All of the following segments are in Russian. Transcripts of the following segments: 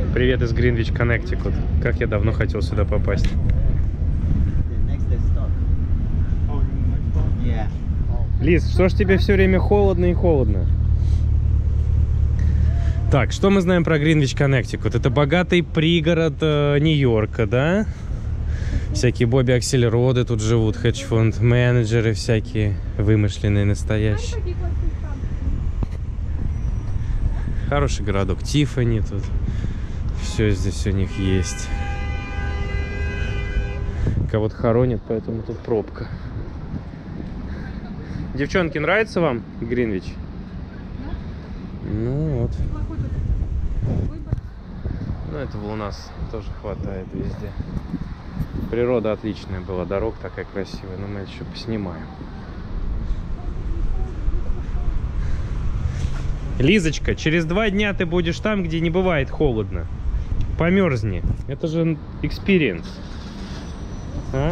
Привет из Гринвич, Коннектикут. Как я давно хотел сюда попасть. Лиз, что ж тебе все время холодно и холодно? Так, что мы знаем про Гринвич, Коннектикут? Это богатый пригород Нью-Йорка, да? Всякие Бобби Аксельроды тут живут, хедж-фонд менеджеры всякие, вымышленные, настоящие. Хороший городок, Тиффани тут. Все здесь у них есть. Кого-то хоронят, поэтому тут пробка. Девчонки, нравится вам Гринвич? Ну вот. Ну этого у нас тоже хватает везде. Природа отличная была, дорога такая красивая, но мы еще поснимаем. Лизочка, через 2 дня ты будешь там, где не бывает холодно. Померзни. Это же экспириенс. А?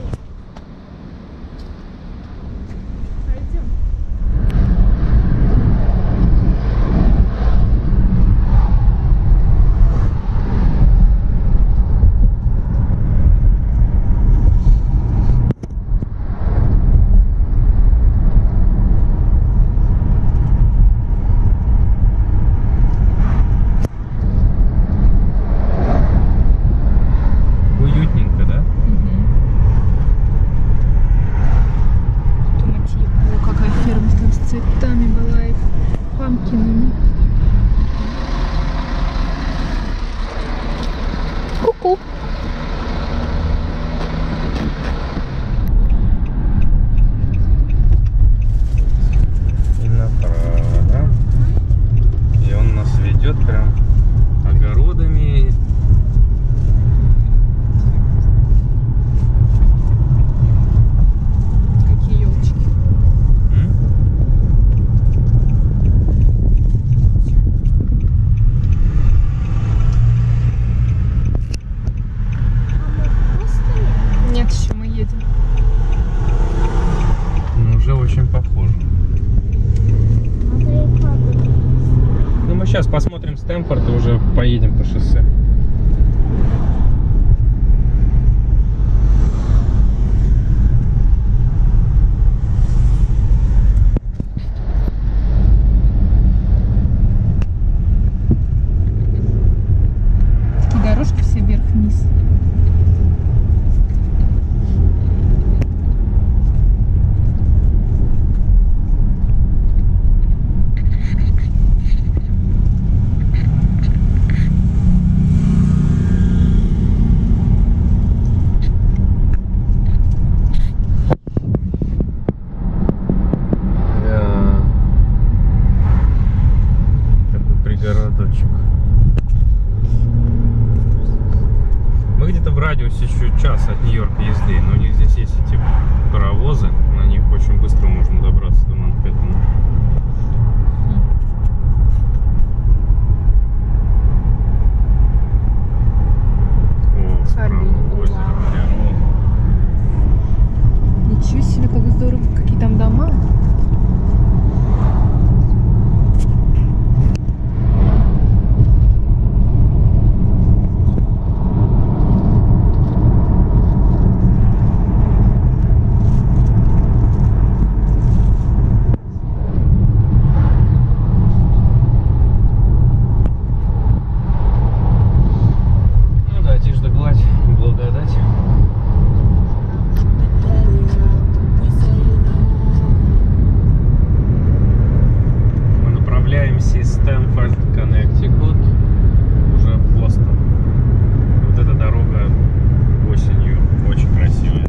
Сейчас посмотрим Стэнфорд и уже поедем по шоссе. Такие дорожки все вверх-вниз. Мы где-то в радиусе еще час от Нью-Йорка езды, но у них здесь есть эти паровозы, на них очень быстро можно добраться до Манхэттена. О, справа озеро прямо. Ничего себе, как здорово, какие там дома. Стэнфорд, Коннектикут, уже в Бостон. Вот эта дорога осенью очень красивая.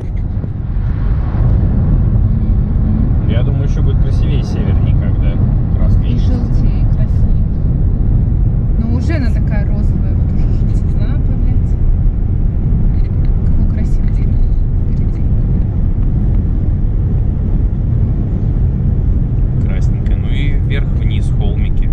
Я думаю, еще будет красивее севернее, когда краски. И желтее, и красивее. Но уже она такая розовая, вот уже желтизна появляется. Какой красивый день впереди. Красненько. Ну и вверх-вниз холмики.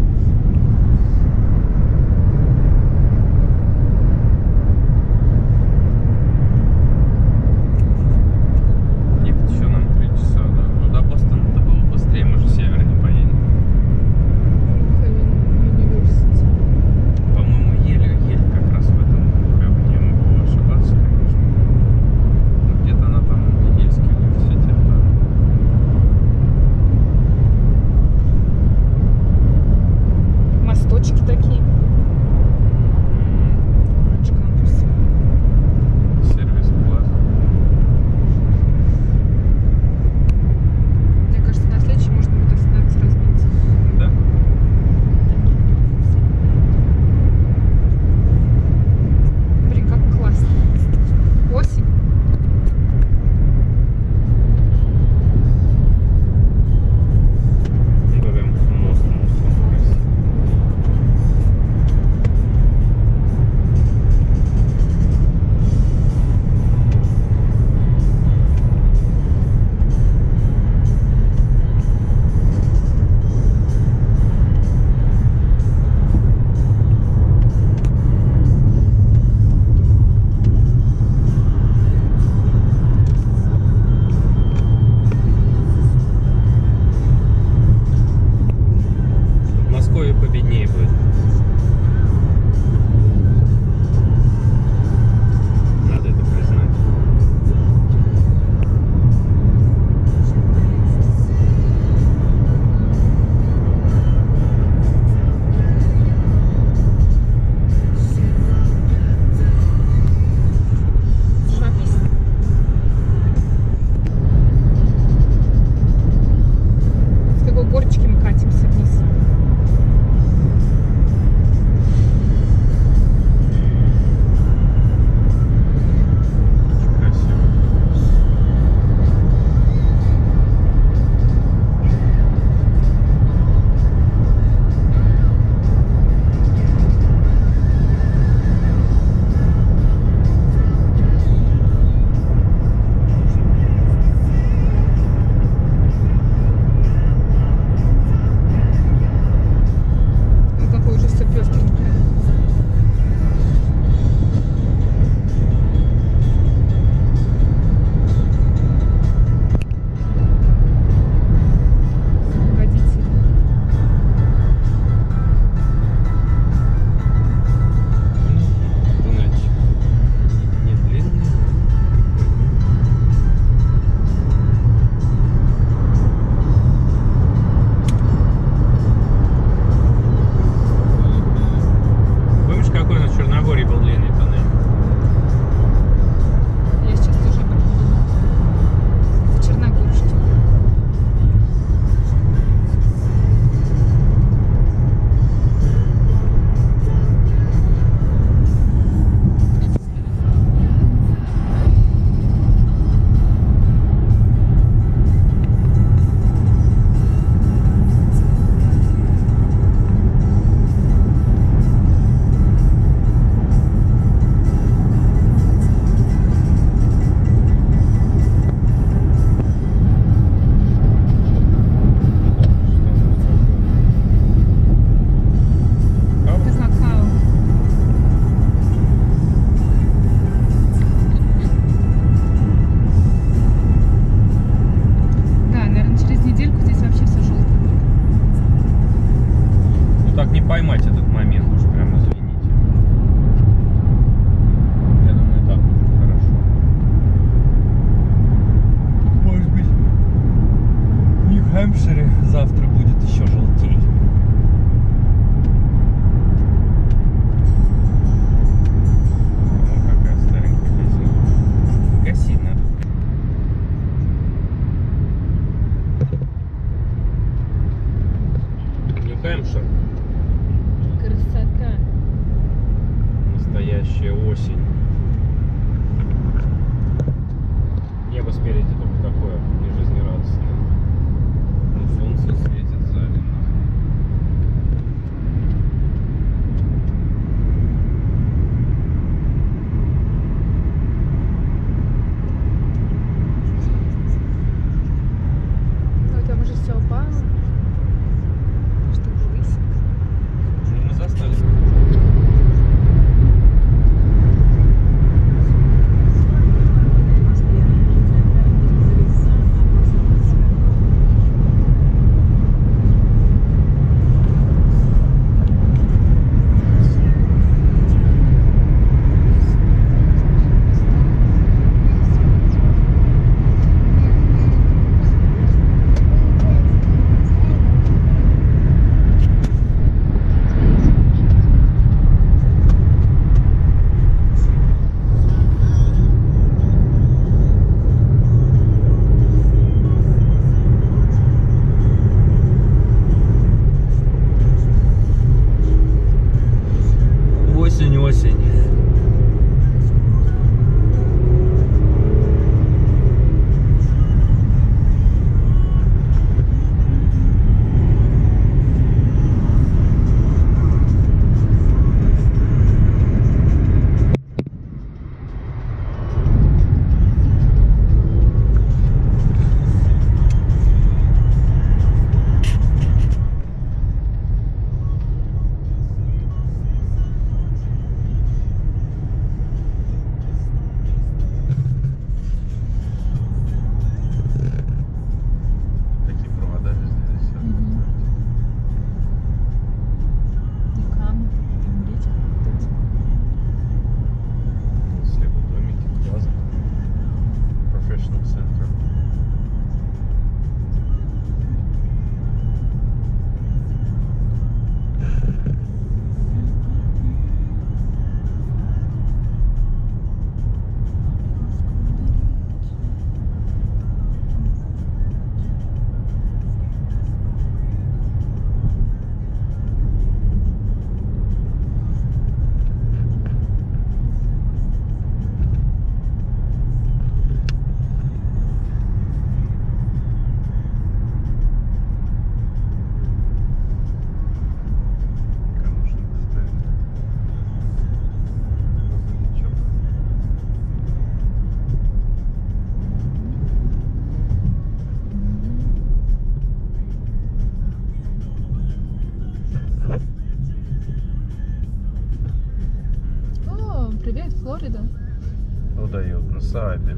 Привет, Флорида. Удает на Саабе.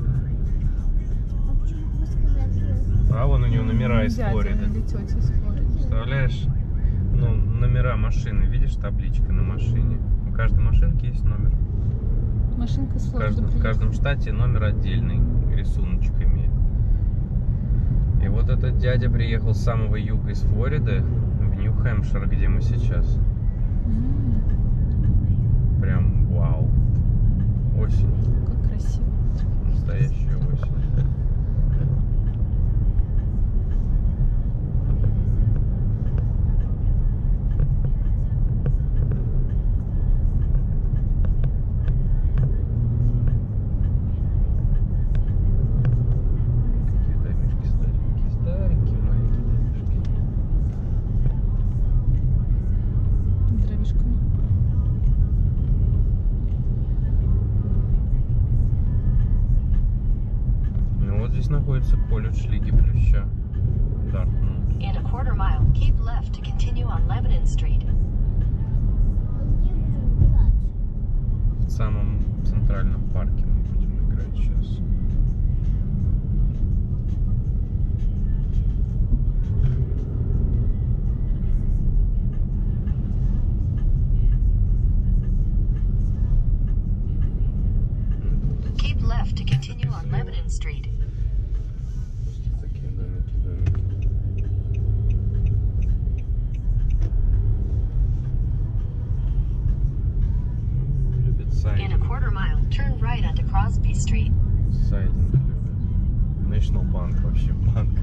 А почему вы сказали? А вон у него номера из Дядя Флориды. или тетя из Флориды. Представляешь? Ну, номера машины. Видишь, табличка на машине? У каждой машинки есть номер. Машинка из В Флориды. каждом штате номер отдельный, рисуночек имеет. И вот этот дядя приехал с самого юга из Флориды в Нью-Хэмпшир, где мы сейчас. Прям вау. Осень. Как красиво. Настоящая осень. Какие домишки старенькие, старенькие маленькие домишки. Дровишками. Ну вот здесь находится колледж Лиги Плюща. Дартмут. In a quarter mile, keep left to continue on Lebanon Street. А где будем играть? В самом центральном парке мы будем играть сейчас. Keep left to continue on Lebanon Street. Такие домики. Любят In a сайдинг. quarter mile, turn right onto Crosby Street. Сайдинг любят. National Bank вообще банк.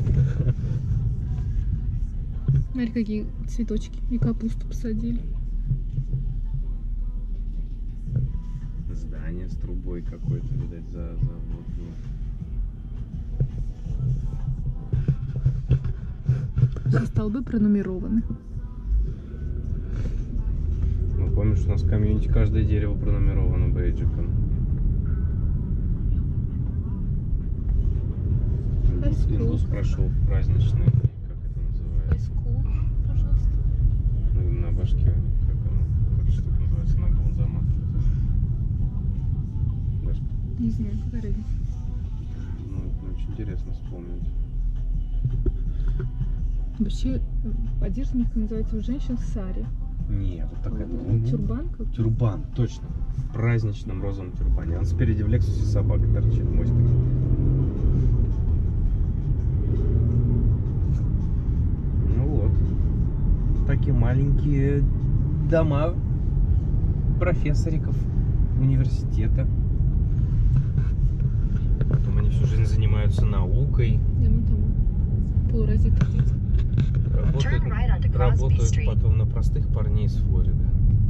Смотри, какие цветочки. И капусту посадили. Здание с трубой какой-то, видать, за воду. Все столбы пронумерованы. Ну, помнишь, у нас в комьюнити каждое дерево пронумеровано бейджиком. Индус прошел в праздничный, как это называется? Хайскул, пожалуйста. На башке, как оно, какая штука называется, на голову заматывают. Даже, Не знаю, какая разница. ну, это очень интересно вспомнить. Вообще, одежда у них называется у женщин сари. Не, вот такая. Тюрбан как? Тюрбан, точно. В праздничном розовом тюрбане. Он спереди в Лексусе собака торчит, моська. Ну вот. Такие маленькие дома профессориков университета. Потом они всю жизнь занимаются наукой. Я вон там полураздетых дети. Turn right onto Crosby Работают Street. потом на простых парней из Флориды.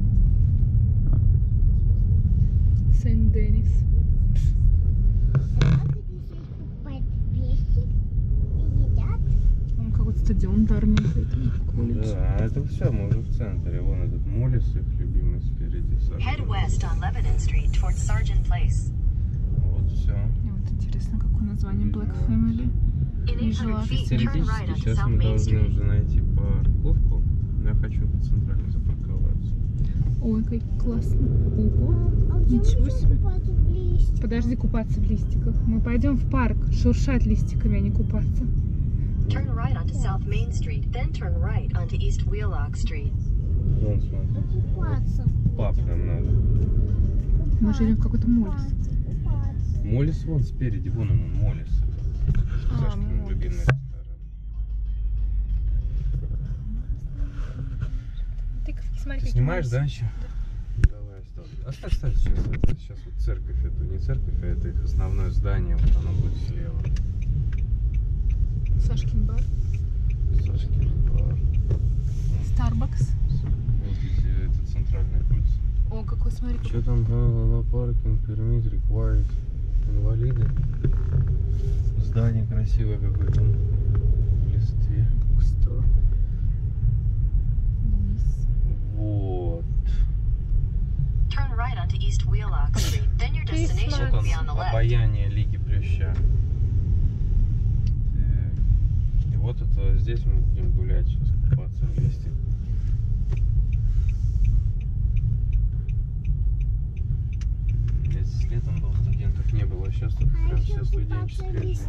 Сент-Денис. А как они здесь покупают вещи и едят? Там какой-то стадион Дарминтон. Колледж. Да, это все, мы уже в центре. Вон этот Моллис, их любимый спереди. Head west on Lebanon Street towards Sargent Place. Вот все. Мне вот интересно, какое название Black Family. In 800 feet, turn right Теоретически onto сейчас South мы Main должны Street. уже найти парковку. Но я хочу центрально запарковаться. Ой, как классно. Ого. А где мы Ничего идем себе. купаться в листьях? Подожди купаться в листиках. Мы пойдем в парк шуршать листиками, а не купаться. Turn right onto South Main Street, then turn right onto East Wheelock Street. Вон, А смотри. купаться? Пап нам надо. Мы же идем в какой-то Моллис. Купаться. Моллис вон спереди, вон он, Моллис. Сашкин Моллис. любимый ресторан. Ты смотри, Ты какие снимаешь, Моллис. да, еще? Давай, оставь. Оставь сейчас вот церковь эту, не церковь, а это их основное здание, вот оно будет слева. Сашкин бар. Сашкин бар. Старбакс. Вот где это центральная улица. О, какой, смотри, какой. Что там? No parking permit required. Инвалиды. Здание красивое какое-то. В листве. Bookstore. Вниз. Вот. Turn right onto East Wheelock Street, then your destination Вот will be on the он, left. обаяние Лиги Плюща. Так. И вот это здесь мы будем гулять сейчас, купаться вместе. сейчас тут прям все студенческая жизнь.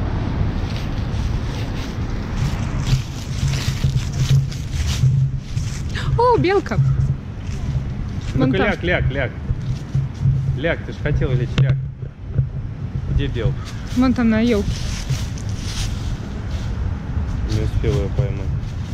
О, белка! Вон Ну-ка, там. ляг, ляг, ляг. Ляг, ты же хотел лечь, ляг. Где белка? Вон там на елке. Не успел ее поймать.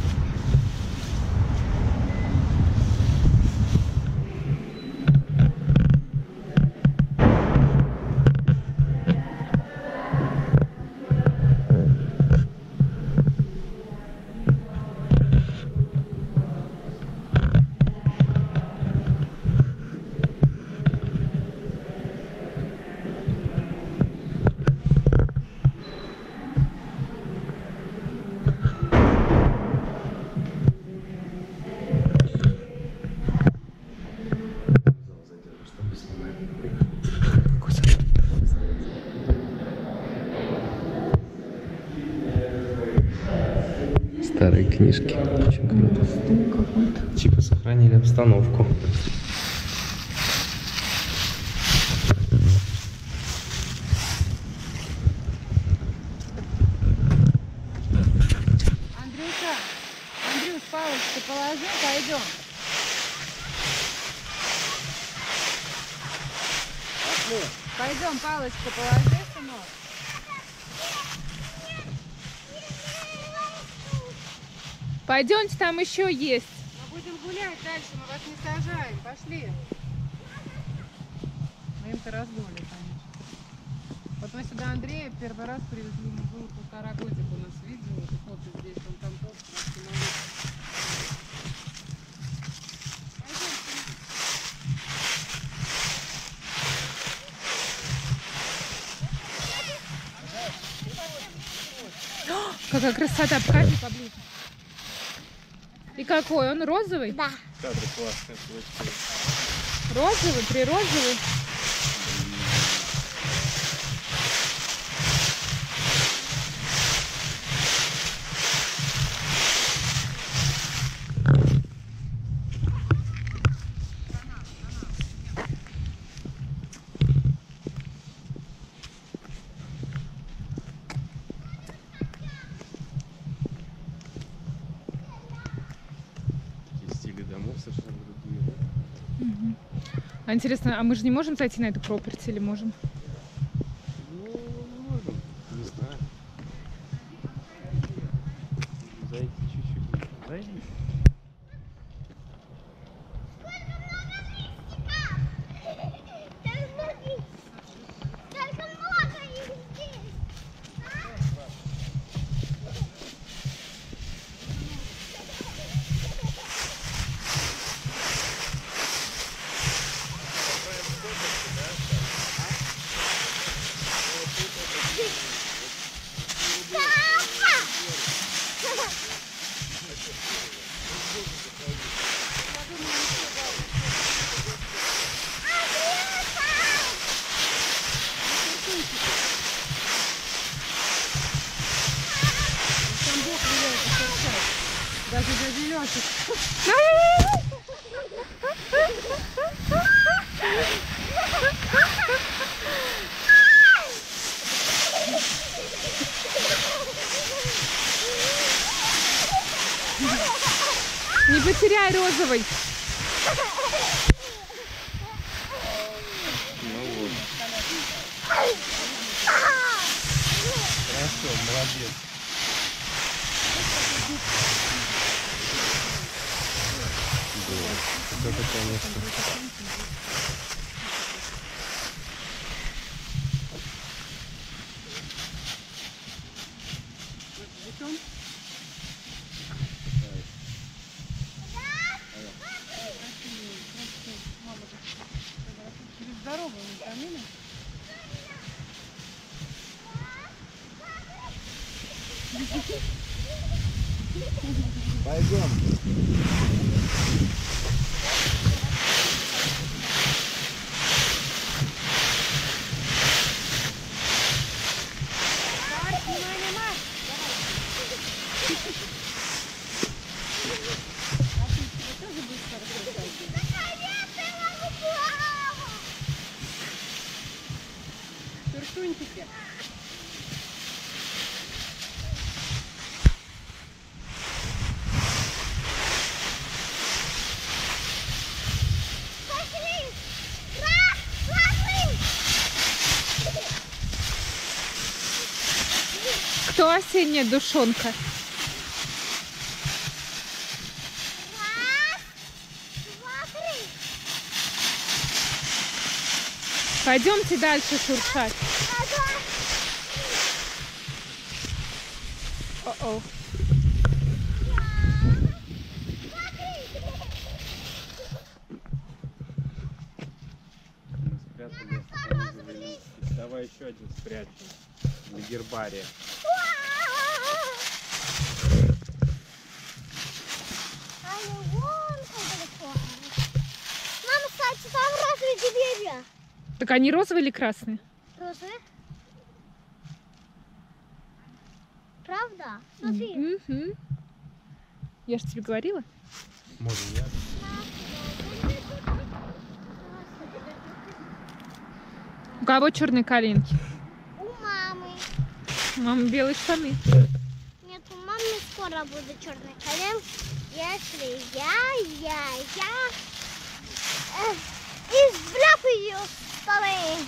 Старые книжки. Очень круто. Типа сохранили обстановку. Андрюша, Андрюш, палочку положи, пойдем. Пойдем, палочку положи, сынок. Пойдемте, там еще есть. Мы будем гулять дальше, мы вас не сажаем. Пошли. Мы им-то раздули, конечно. Вот мы сюда Андрея первый раз привезли, ему было 1,5 годика у нас видео, вот фото здесь, он там тоже остановился. Какая красота, покажи поближе. И какой? Он розовый? Да. Кадры классные получились. Розовый, прирозовый. Стили домов совершенно другие. А интересно, а мы же не можем зайти на эту property или можем? Ну, можно. Не знаю. Зайди чуть-чуть ближе. Зайди. Только много их здесь. Там Бог велел потерпеть. Даже дядя Лёша. Не потеряй розовый. Ну вот. Хорошо, молодец. Да, вот это, конечно. Через дорогу не камины. Пойдем. зонтики. Пошли! Лапы! Кто осенняя душонка? Раз, два, три. Пойдемте дальше шуршать. Ага. О-о. Мы спрятали. Давай еще один спрячем. Для гербария. Они вон как далеко. Мама, кстати, там розовые деревья. Так они розовые или красные? Розовые? Правда? Смотри. Мгм. Я же тебе говорила. Можно я? У кого черные коленки? У мамы. У мамы белые штаны. Нет, у мамы скоро будут черные коленки. Если я извлек ее с столы.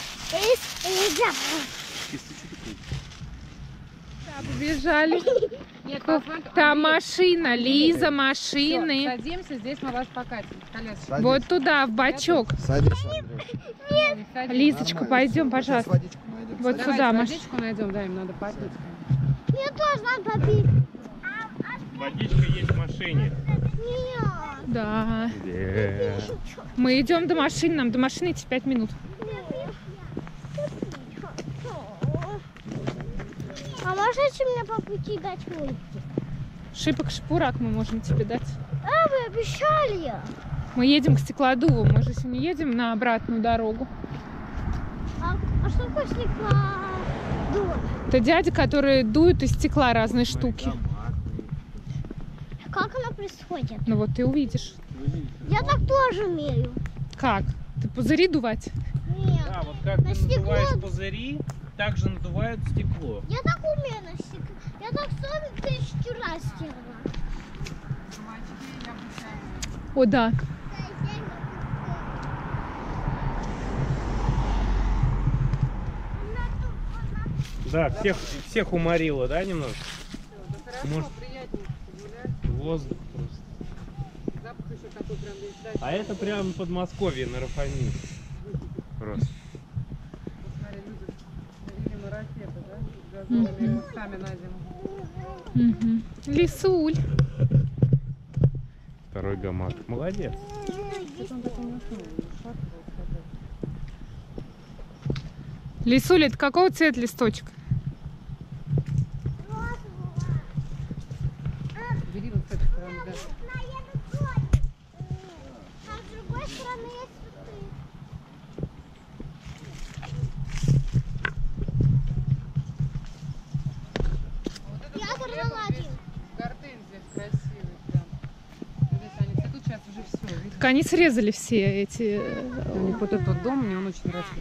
Да, побежали. Нет, Там машина, Лиза, машины. Садимся, здесь мы вас покатим. Колясочка. Вот туда, в бачок. Садись, Андрей. Садись. Лизочка, пойдем, пожалуйста. Сейчас водичку найдем. Вот Давайте сюда, Маш. водичку найдем, да, им надо попить. Мне тоже надо попить. Водичка есть в машине. Нет. Да. Где? Мы идем до машины, нам до машины идти 5 минут. А можете мне по пути дать мультик? Шипок-шпурак мы можем тебе дать. А, вы обещали. Мы едем к Стеклодуву, мы же сегодня едем на обратную дорогу. А что такое стеклодув? Это дядя, который дует из стекла разные штуки. Как оно происходит? Ну вот ты увидишь. Я так тоже умею. Как? Ты пузыри дувать? Нет. Да, вот как На ты надуваешь стекло. пузыри, так же надувают стекло. Я так умею на стекло. Я так 100 000 раз делала. О, да. Да, всех уморило, да, немного? Может, Приятнее погулять. воздух просто. Запах еще такой прям весь дачный. А это прям Подмосковье на Рафамин. Просто. Смотри, люди, видимо, ракеты, да? С газовыми кустами на зиму. Мгм. Лисуль. Второй гамак. Молодец. Что-то он такой не уснул, шаг был. Лисуль, это какого цвета листочек? Бери вот с этой стороны, да. А с другой стороны есть цветы. Я оторвала один. Гортензия красивый прям. Здесь они цветут сейчас уже все. Видишь? Так они срезали все эти... У них вот этот вот дом, мне он очень нравится.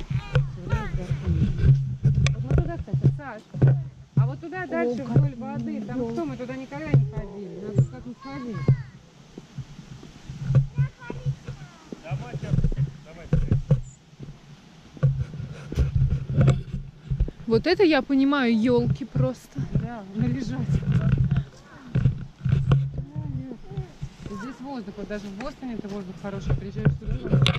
Вот мы туда, кстати, Саш. А вот туда дальше вдоль воды. Там что, мы туда никогда не ходили. Надо как-нибудь ходить. Давай, давай. Вот это я понимаю, елки просто. Да, належать. Здесь воздух, вот даже в Бостоне это воздух хороший. Приезжаешь сюда.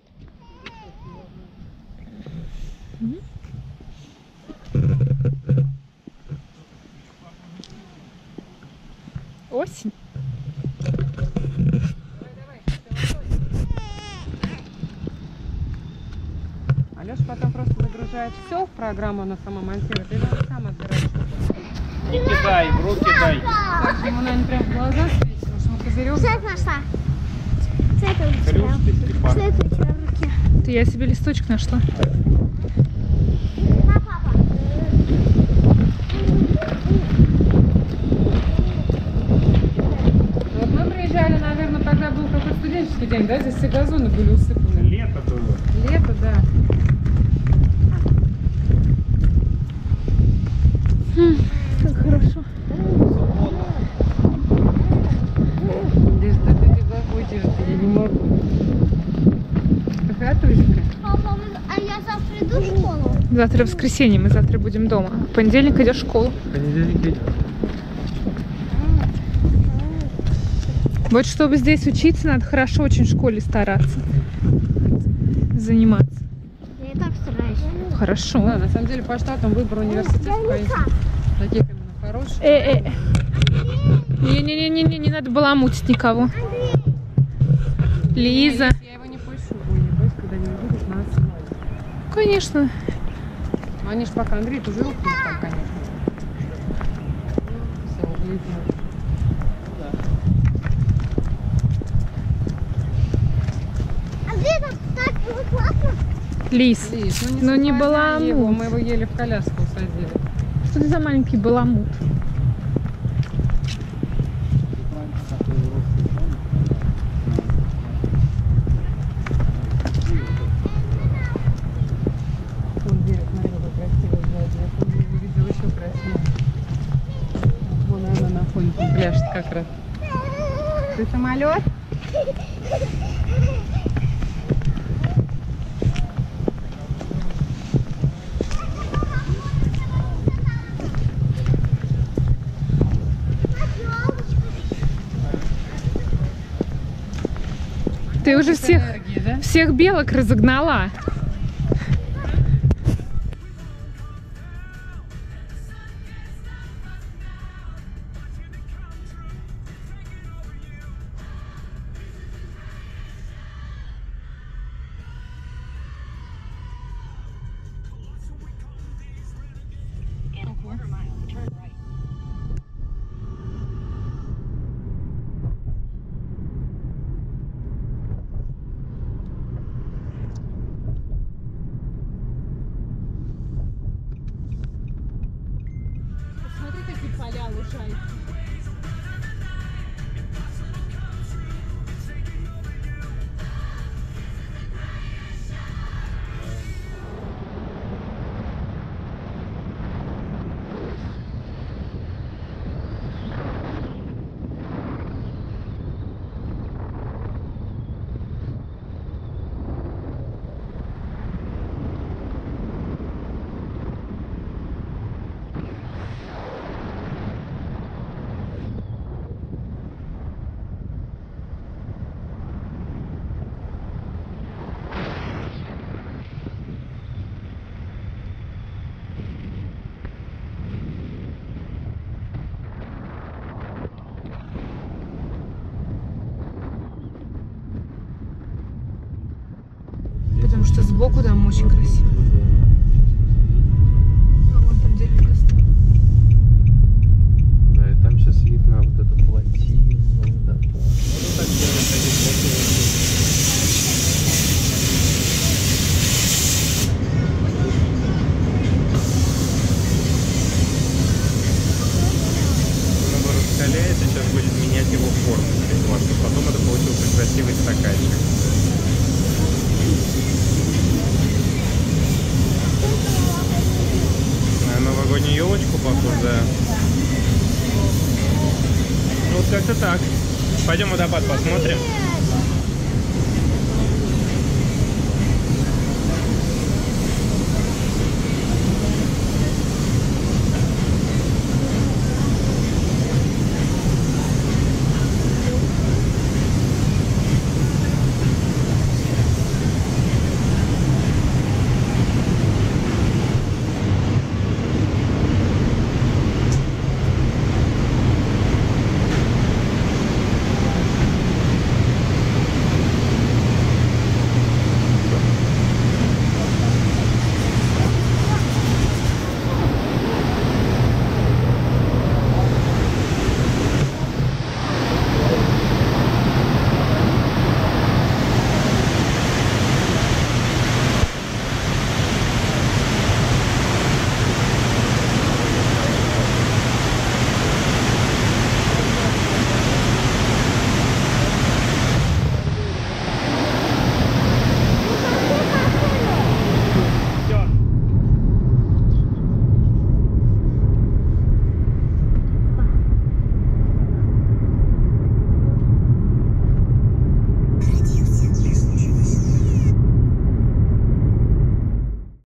Осень. Алёша потом просто загружает все в программу, она сама монтирует. И надо сам отбирать. Не кидай, в руки дай. Так же ему, наверное, прям в глаза светит, потому что он козырек. Цвет нашла. Цвет у тебя. Хрюш ты, Степан. Цвет у тебя в руке. Это я себе листочек нашла. На, папа. Вот мы приезжали, наверное, тогда был какой-то студенческий день, да? Здесь все газоны были усыпаны. Лето было. Лето, да. Как хорошо. Здесь да ты захочешь, я не могу. Какая точка? Папа, а я завтра иду в школу? Завтра воскресенье, мы завтра будем дома. В понедельник идешь в школу. Понедельник. Вот чтобы здесь учиться, надо хорошо очень в школе стараться. Заниматься. Я и так стараюсь. Хорошо. Да, на самом деле по штатам выбор университета таких именно хороших. Не-не-не, не надо баламутить никого. Лиза. Я его не пущу, боюсь, когда не увидит нас. Конечно. Но они ж пока Андрей уже уходит там, конечно. Все, углядел. А где там так было классно? Лиз, Лиз, ну не заставляй его, баламут. мы его еле в коляску усадили. Что ты за маленький баламут? Вон берег, смотри, какой красивый сзади. Я помню, увидел еще красивее. Вон она на фоне там пляшет как раз. Ты самолет? Ты уже всех, Энергии, да? всех белок разогнала. In a quarter mile, turn right. Смотри, какие поля лужайки. Потому что сбоку там очень красиво. А вон там деревья стоят. Да, и там сейчас видно вот эту плотину. Вот это. Ну, так делать один. Он его раскаляет, и сейчас будет менять его форму, чтобы потом это получился красивый стаканчик. На новогоднюю елочку похоже, да. Ну вот как-то так. Пойдем водопад посмотрим.